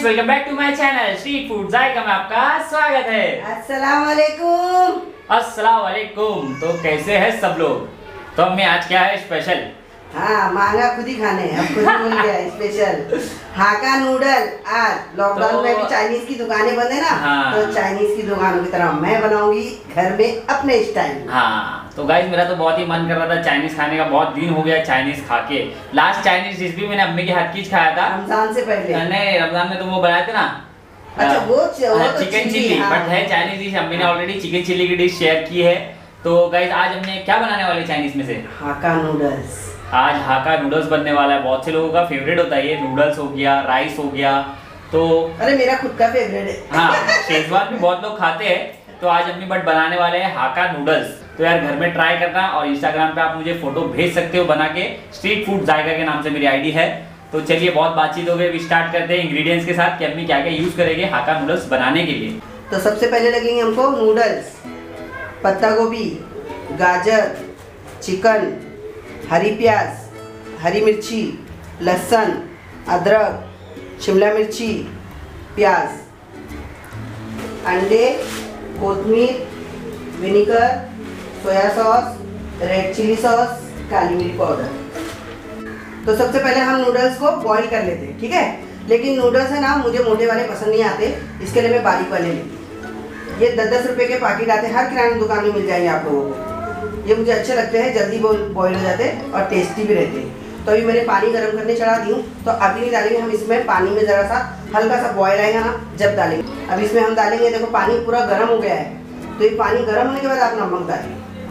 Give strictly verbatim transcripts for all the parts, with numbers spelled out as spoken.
Welcome back to my channel street food Zaika में आपका स्वागत है। अस्सलाम वालेकुम। अस्सलाम वालेकुम। तो कैसे हैं सब लोग? तो हमें आज क्या है स्पेशल? हाँ, मांगा खुद ही खाने, अब खुद ही मिल गया स्पेशल हाका नूडल। आज लॉकडाउन तो, में भी चाइनीज की दुकानें बंद है ना, हाँ। तो चाइनीज की दुकानों की तरह मैं बनाऊंगी घर में अपने स्टाइल। हाँ तो गाइस मेरा तो बहुत ही मन कर रहा था चाइनीज खाने का, बहुत दिन हो गया चाइनीज खा के। लास्ट चाइनीज डिश भी मैंने अम्मी के हाथ की खाया था रमजान से पहले। नहीं, रमजान में तो वो बनाए थे ना, अच्छा वो, वो तो चिकन चिल्ली, बट है चाइनीज डिश। अम्मी ने ऑलरेडी चिकन चिल्ली की डिश शेयर की है। तो गाइस आज हमने क्या बनाने वाले चाइनीज में से? हाका नूडल्स। आज हाका नूडल्स बनने वाला है। बहुत से लोगों का फेवरेट होता है ये, नूडल्स हो गया, राइस हो गया। तो अरे मेरा खुद का फेवरेट है। हाँ, शेजवान भी बहुत लोग खाते हैं। तो आज अम्मी बट बनाने वाले हैं हाका नूडल्स। तो यार घर में ट्राई करना, और इंस्टाग्राम पे आप मुझे फोटो भेज सकते हो बना के। स्ट्रीट फूड जायका के नाम से मेरी आईडी है। तो चलिए बहुत बातचीत हो गई, अभी स्टार्ट करते हैं इंग्रेडिएंट्स के साथ कि अम्मी क्या क्या यूज करेंगे हाका नूडल्स बनाने के लिए। तो सबसे पहले लगेंगे हमको नूडल्स, पत्ता गोभी, गाजर, चिकन, हरी प्याज, हरी मिर्ची, लहसुन, अदरक, शिमला मिर्ची, प्याज, अंडे, कोथमीर, vinegar, soya sauce, red chilli sauce, काली मिर्च पाउडर। तो सबसे पहले हम नूडल्स को बॉईल कर लेते हैं, ठीक है। लेकिन नूडल्स है ना, मुझे मोटे वाले पसंद नहीं आते, इसके लिए मैं बारीक वाले लेती। ये दस दस रुपये के पैकेट आते हैं, हर किराना दुकान में मिल जाएंगे आप लोगों को। ये मुझे अच्छे लगते हैं, जल्दी बॉईल हो जाते हैं और टेस्टी भी रहते हैं। तो अभी मैंने पानी गर्म करने चढ़ा दी हूँ। तो अभी नहीं डालेंगे हम इसमें, पानी में ज़रा सा हल्का सा बॉयल आएगा ना जब डालेंगे। अब इसमें हम डालेंगे, देखो पानी पूरा गर्म हो गया है। तो ये पानी गर्म होने के बाद आप नमक डालिए,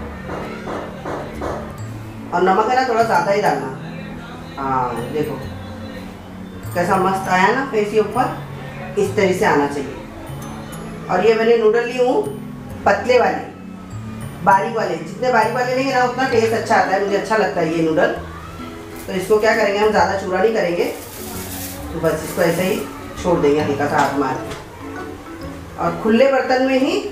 और नमक है ना थोड़ा ज़्यादा ही डालना। हाँ देखो कैसा मस्त आया ना फेस के ऊपर, इस तरह से आना चाहिए। और ये मैंने नूडल ली हूँ पतले वाले, बारीक वाले। जितने बारीक वाले लेंगे ना उतना टेस्ट अच्छा आता है, मुझे अच्छा लगता है ये नूडल। तो इसको क्या करेंगे, हम ज़्यादा चूरा नहीं करेंगे, तो बस इसको ऐसे ही छोड़ देंगे हल्का सा हाथ मार के, और खुले बर्तन में ही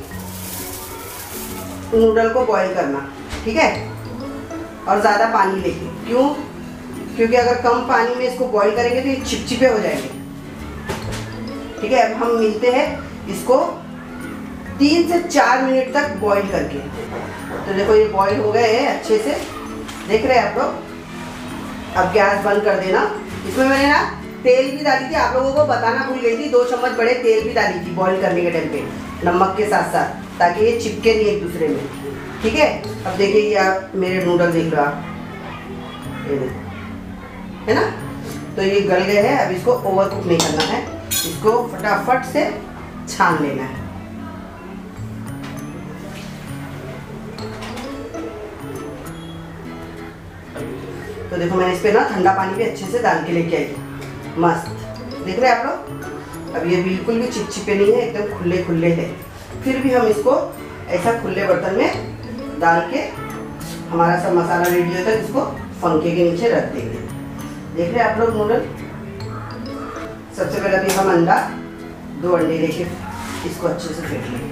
नूडल को बॉईल करना, ठीक है। और ज़्यादा पानी लेके, क्यों? क्योंकि अगर कम पानी में इसको बॉईल करेंगे तो ये चिपचिपे हो जाएंगे, ठीक है। अब हम मिलते हैं इसको तीन से चार मिनट तक बॉईल करके। तो देखो ये बॉईल हो गए हैं अच्छे से, देख रहे हैं आप लोग। अब गैस बंद कर देना। इसमें मैंने ना तेल भी डाली थी, आप लोगों को बताना भूल गई थी, दो चम्मच बड़े तेल भी डाली थी बॉईल करने के टाइम पे, नमक के साथ साथ, ताकि ये चिपके नहीं एक दूसरे में, ठीक है। अब देखिए ये आप मेरे नूडल देख रहे हो आप, ये है ना। तो ये गल गए हैं। अब इसको ओवर कुक नहीं करना है, इसको फटाफट से छान लेना है। तो देखो मैंने इस पे ना ठंडा पानी भी अच्छे से डाल के लेके आई, मस्त देख रहे हैं आप लोग। अब ये बिल्कुल भी चिपचिपे नहीं है, एकदम खुले खुले है। फिर भी हम इसको ऐसा खुले बर्तन में डाल के हमारा सब मसाला रेडी होता है, इसको पंखे के नीचे रख देंगे। देख रहे हैं आप लोग नूडल। सबसे पहले अभी हम अंडा, दो अंडे लेके इसको अच्छे से फेंट लेंगे।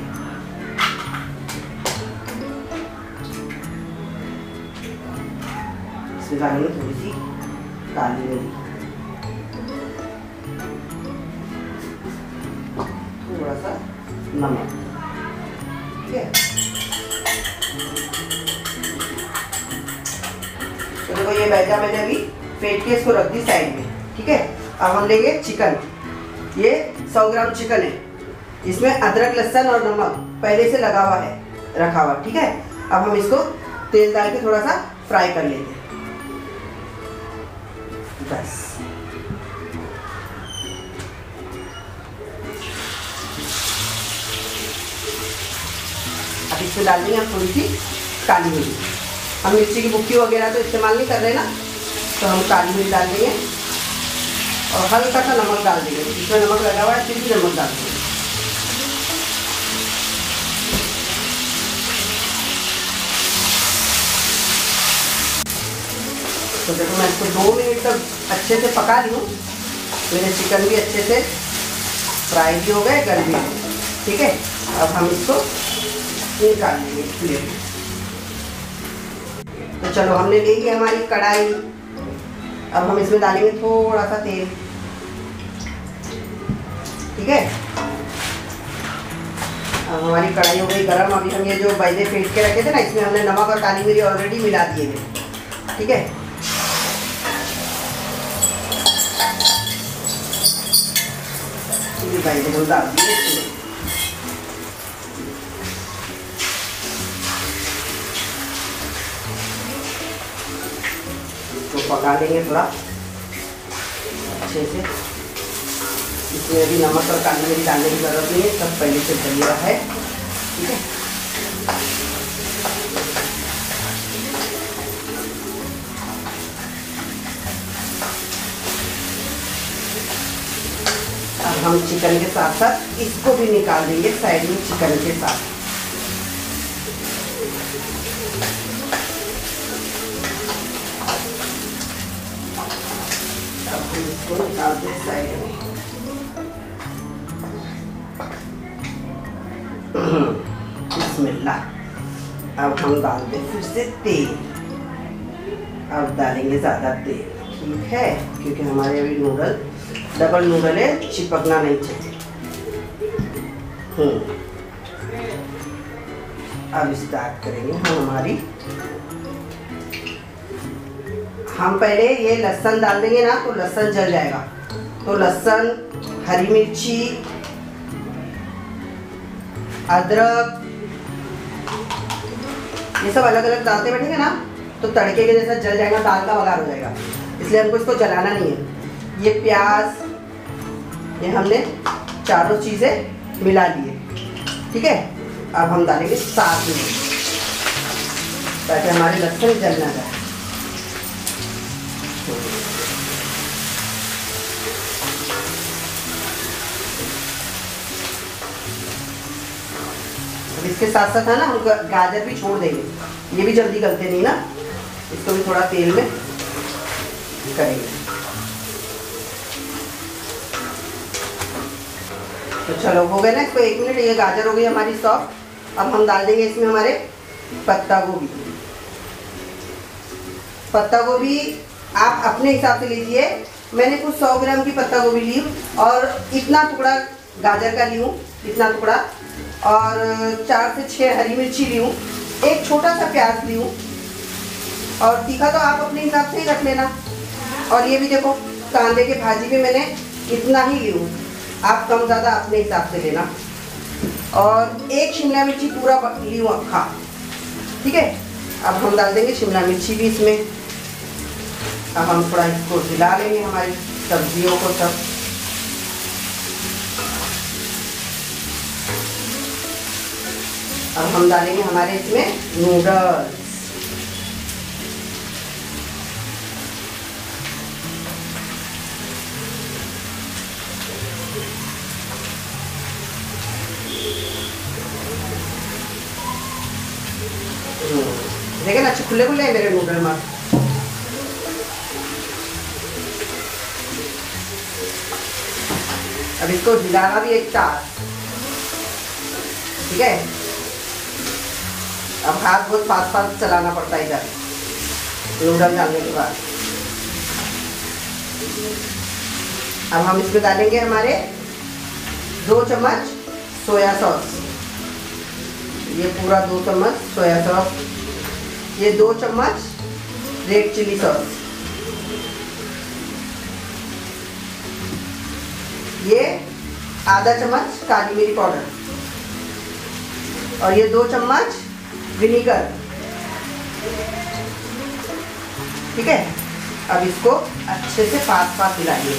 इसमें डालेंगे थोड़ी सी काली मिर्च, थोड़ा सा नमक, ठीक है। तो देखो ये बैठा मैंने अभी फेंट के इसको रख दी साइड में, ठीक है। अब हम लेंगे चिकन। ये सौ ग्राम चिकन है, इसमें अदरक, लहसुन और नमक पहले से लगा हुआ है, रखा हुआ, ठीक है। अब हम इसको तेल डाल के थोड़ा सा फ्राई कर लेंगे, बस। अब इसमें डाल देंगे हम थोड़ी सी काली मिर्च। हम मिर्ची की बुक्की वगैरह तो इस्तेमाल नहीं कर रहे ना, तो हम काली मिर्च डाल देंगे और हल्का सा नमक डाल देंगे। इसमें नमक लगा हुआ है, फिर भी नमक डाल देंगे। तो देखो मैं इसको दो मिनट तक अच्छे से पका ली हूँ। मेरे चिकन भी अच्छे से फ्राई भी हो गए, गल भी हो गए, ठीक है। अब हम इसको निकाल लेंगे प्लेट में। तो चलो हमने ले ली हमारी कढ़ाई। अब हम इसमें डालेंगे थोड़ा सा तेल, ठीक है। अब हमारी कढ़ाई हो गई गरम। अभी हम ये जो बैले फेंट के रखे थे ना, इसमें हमने नमक और काली मिर्च ऑलरेडी मिला दिए थे, ठीक है। ये बैले हम डाल दिए इसमें। तो पका लेंगे थोड़ा अच्छे से। इसमें अभी नमक और काली मिर्च डालने की जरूरत नहीं है, सब पहले से डल हुआ है, ठीक है। अब हम चिकन के साथ साथ इसको भी निकाल देंगे साइड में चिकन के साथ। अब हम इसको निकालते हैं साइड में। बिस्मिल्लाह। अब हम डालते हैं फिर से तेल। अब डालेंगे ज़्यादा तेल, ठीक है, क्योंकि हमारे अभी नूडल डबल नूडल है, चिपकना नहीं चाहिए। हम्म अब स्टार्ट करेंगे हम हमारी। हम पहले ये लहसुन डाल देंगे ना, तो लहसुन जल जाएगा। तो लहसुन, हरी मिर्ची, अदरक, ये सब अलग अलग डालते बैठेंगे ना, तो तड़के के जैसा जल जाएगा, दाल का बघार हो जाएगा। इसलिए हमको इसको जलाना नहीं है। ये प्याज, ये हमने चारों चीज़ें मिला लिए, ठीक है। अब हम डालेंगे साथ में, ताकि हमारे लहसुन जल ना जाए। अब इसके साथ साथ है ना, हम गाजर भी छोड़ देंगे, ये भी जल्दी गलते नहीं ना, इसको भी थोड़ा तेल में करेंगे। तो चलो हो गए ना, इसको एक मिनट। ये गाजर हो गई हमारी सॉफ्ट। अब हम डाल देंगे इसमें हमारे पत्ता गोभी। पत्ता गोभी आप अपने हिसाब से लीजिए। मैंने कुछ सौ ग्राम की पत्ता गोभी ली और इतना टुकड़ा गाजर का ली हूँ, इतना टुकड़ा, और चार से छः हरी मिर्ची ली हूँ, एक छोटा सा प्याज ली हूँ, और तीखा तो आप अपने हिसाब से ही रख लेना। और ये भी देखो, कांदे के भाजी भी मैंने इतना ही ली हूँ, आप कम ज़्यादा अपने हिसाब से लेना। और एक शिमला मिर्ची पूरा ली हूँ अक्खा, ठीक है। अब हम डाल देंगे शिमला मिर्ची भी इसमें। अब हम थोड़ा इसको हिला लेंगे हमारी सब्जियों को सब। अब हम डालेंगे हमारे इसमें नूडल्स। देखे ना, अच्छे खुले खुले हैं मेरे नूडल में। अब इसको हिलाना भी एक चार, ठीक है। अब हाथ बहुत फास्ट फास्ट चलाना पड़ता है इधर नूडल डालने के बाद। अब हम इसमें डालेंगे हमारे दो चम्मच सोया सॉस। ये पूरा दो चम्मच सोया सॉस। ये दो चम्मच रेड चिली सॉस। ये आधा चम्मच काली मिरी पाउडर, और ये दो चम्मच विनीगर, ठीक है। अब इसको अच्छे से फास्ट फास्ट मिलाइए।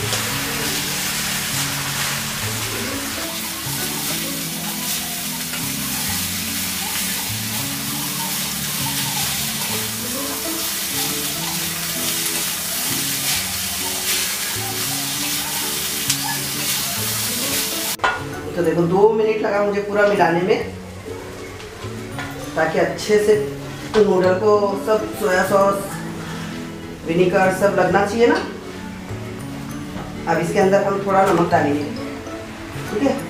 तो देखो दो मिनट लगा मुझे पूरा मिलाने में, ताकि अच्छे से नूडल को सब सोया सॉस विनीगर सब लगना चाहिए ना। अब इसके अंदर हम थोड़ा नमक डालेंगे, ठीक है।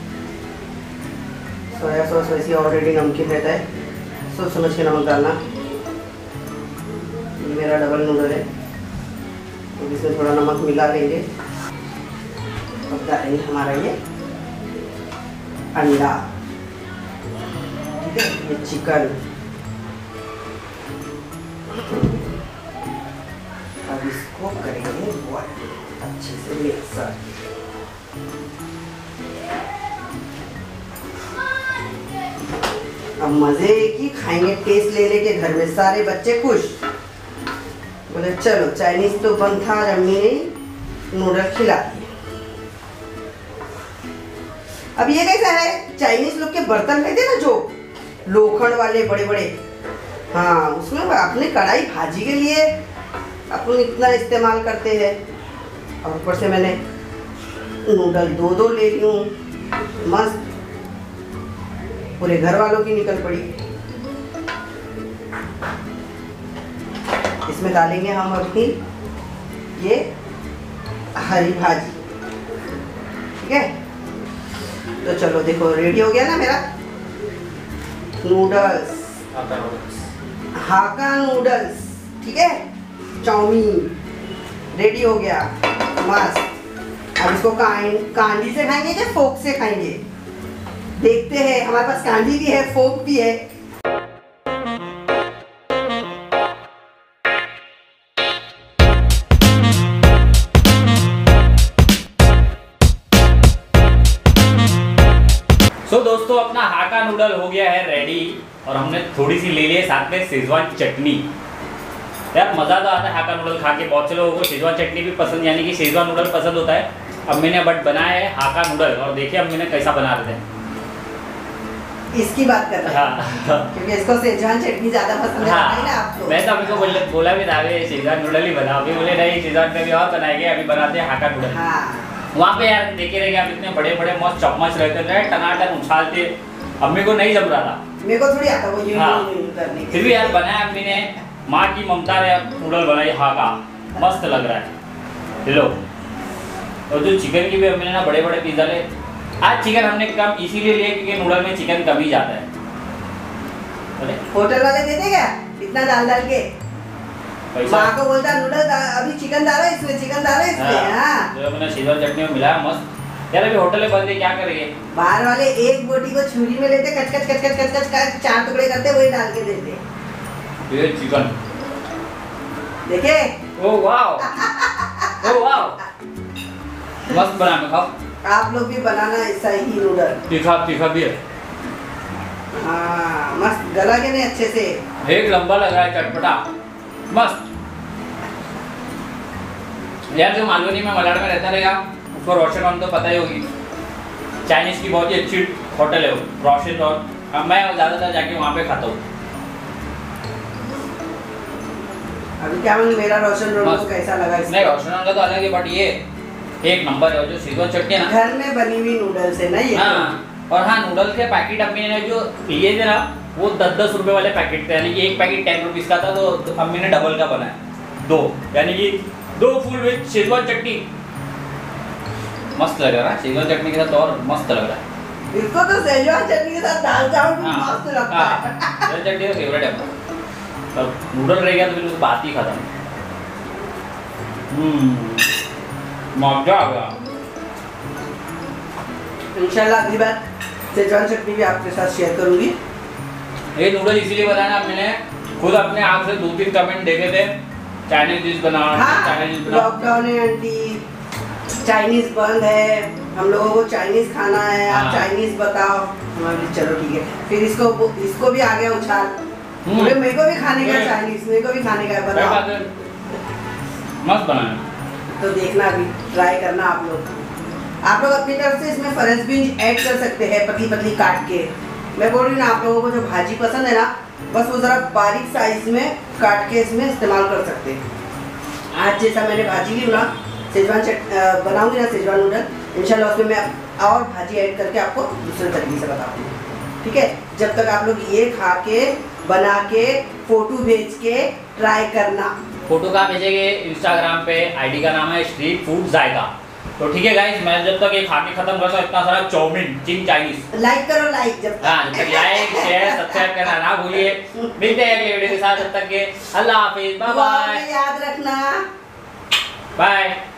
सोया सॉस वैसे ऑलरेडी नमकीन रहता है, सोच समझ के नमक डालना। ये मेरा डबल नूडल है, तो इसमें थोड़ा नमक मिला लेंगे। अब डालेंगे हमारा ये अंडा, ठीक है, ये चिकन। अब इसको करेंगे बॉईल अच्छे से मिक्सर। अब मजे की खाएंगे, टेस्ट ले लेके घर में सारे बच्चे खुश। बोले चलो चाइनीज तो बंद था, अम्मी ने नूडल खिला दिए। अब ये कैसा है, चाइनीज लोग के बर्तन रहते ना जो लोखंड वाले बड़े बड़े, हाँ उसमें अपने कढ़ाई भाजी के लिए अपन इतना इस्तेमाल करते हैं। और ऊपर से मैंने नूडल दो दो ले ली हूँ, मस्त, पूरे घर वालों की निकल पड़ी। इसमें डालेंगे हम अपनी ये हरी भाजी, ठीक है। तो चलो देखो रेडी हो गया ना मेरा नूडल्स, हाका नूडल्स, ठीक है, चाउमीन रेडी हो गया मस्त। अब इसको कांडी से खाएंगे या फोक से खाएंगे, देखते हैं। हमारे पास कांडी भी है, फोक भी है। तो दोस्तों अपना हाका नूडल हो गया है रेडी, और हमने थोड़ी सी ले ली है साथ में शेजवान चटनी। यार मज़ा तो आता है हाका नूडल खा के, बहुत से लोगों को शेजवान चटनी भी पसंद, यानी कि शेजवान नूडल पसंद होता है। अब मैंने बट बनाया है हाका नूडल, और देखिए अब मैंने कैसा बना रहे थे, इसकी बात कर रहे हैं। हाँ। क्योंकि इसको शेजवान चटनी ज़्यादा पसंद हाँ। है ना आपको। मैं तो अभी को बोला बोला भी था शेजवान नूडल ही बनाओ, अभी बोले नहीं शेजवान में भी और बनाएंगे, अभी बनाते हैं हाका नूडल। हाँ। वहाँ पे यार देखे रहेंगे आप, इतने बड़े बड़े मस्त चम्मच रहते थे, टनाटन उछालते, अम्मी को नहीं जम रहा था, मेरे को थोड़ी आता वो यूं हाँ। यूं करने के। फिर भी यार बनाया अम्मी ने, माँ की ममता ने नूडल बनाई हाका, मस्त लग रहा है। लो, और जो चिकन की भी अम्मी ने ना बड़े बड़े पिज्जा ले, आज चिकन हमने कम इसीलिए लिए क्योंकि नूडल में चिकन कम ही जाता है। होटल वाले देते क्या इतना डाल डाल के, माँ को बोलता नूडल अभी चिकन डालो इसमें, चिकन डालो इसमें। हाँ, जो मैंने शेजवान चटनी में मिलाया मस्त। यार अभी होटल बंद है, क्या करेंगे। बाहर वाले एक बोटी को छुरी में लेते, कच कच कच कच कच कच कच चार टुकड़े करते, वही डाल के देते। ये चिकन देखे, ओह वाओ, ओह वाओ, मस्त बना के खाओ। आप लोग भी बनाना ऐसा ही नूडल, तीखा तीखा भी है। हाँ मस्त गला के नहीं अच्छे से, एक लंबा लग रहा है, चटपटा मस्त। यार जो मालवनी में मलाड में रहता रहेगा उसको रोशन हम तो पता ही होगी, चाइनीज की बहुत ही अच्छी होटल है वो रोशन, और मैं ज़्यादातर जाके वहाँ पे खाता हूँ। अभी क्या मतलब मेरा रोशन रोल को कैसा लगा इसमें? नहीं रोशन रोल का तो अलग है, बट ये एक नंबर है। और जो शेजवान चटनी है ना, घर में बनी हुई नूडल्स है ना ये। हाँ, और हाँ नूडल के पैकेट अम्मी ने जो लिए थे ना वो दस दस रुपए वाले पैकेट थे, यानी कि एक पैकेट टेन रुपीज़ का था, तो अम्मी ने डबल का बनाया दो, यानी कि दो फुल वेज शेजवान चटनी। मस्त लग रहा है शेजवान चटनी के साथ, और मस्त लग रहा है। इसको तो शेजवान चटनी के साथ दाल चावल भी मस्त लगता है। शेजवान चटनी तो फेवरेट है अपना। अब नूडल रह गया तो फिर उसको बात ही खत्म। हम्म, मजा आ गया। इंशाल्लाह अगली बार शेजवान चटनी भी आपके साथ शेयर करूंगी। ये नूडल इसीलिए बनाया मैंने, खुद अपने आँख से दो तीन कमेंट देखे थे, चाइनीज डिश बनाओ, चाइनीज डिश बनाओ। लॉकडाउन है आंटी, चाइनीज बंद है, हम लोगों को चाइनीज खाना है, आप चाइनीज बताओ। हमारे चलो ठीक है, फिर इसको इसको भी आ गया उछाल, मेरे मेरे को भी खाने का चाइनीज, मेरे को भी खाने का बनाओ। मस्त बनाया, तो देखना अभी ट्राई करना आप लोग। आप लोग अपनी तरफ से इसमें फरस बीज ऐड कर सकते हैं, पतली पतली काट के। मैं बोल रही हूँ ना, आप लोगों को जो भाजी पसंद है ना, बस वो ज़रा बारीक साइज में काट के इसमें इस्तेमाल कर सकते हैं। आज जैसा मैंने भाजी ली ना, शेजवान चट बनाऊंगी ना शेजवान नूडल, इंशाल्लाह उसमें मैं और भाजी ऐड करके आपको दूसरे तरीके से बताऊंगी, ठीक है। जब तक आप लोग ये खा के बना के फोटो भेज के ट्राई करना। फोटो कहाँ भेजेंगे? इंस्टाग्राम पे, आईडी का नाम है स्ट्रीट फूड जायका। तो ठीक है गाइस, मैं जब तक ये खा के खत्म करता हूँ इतना सारा चाउमीन चिंग चाइनीज। लाइक करो, लाइक जब हाँ, जब तक लाइक शेयर सब्सक्राइब करना ना भूलिए। मिलते हैं अगले वीडियो के साथ, तब तक के अल्लाह हाफिज, बाय बाय। याद रखना, बाय।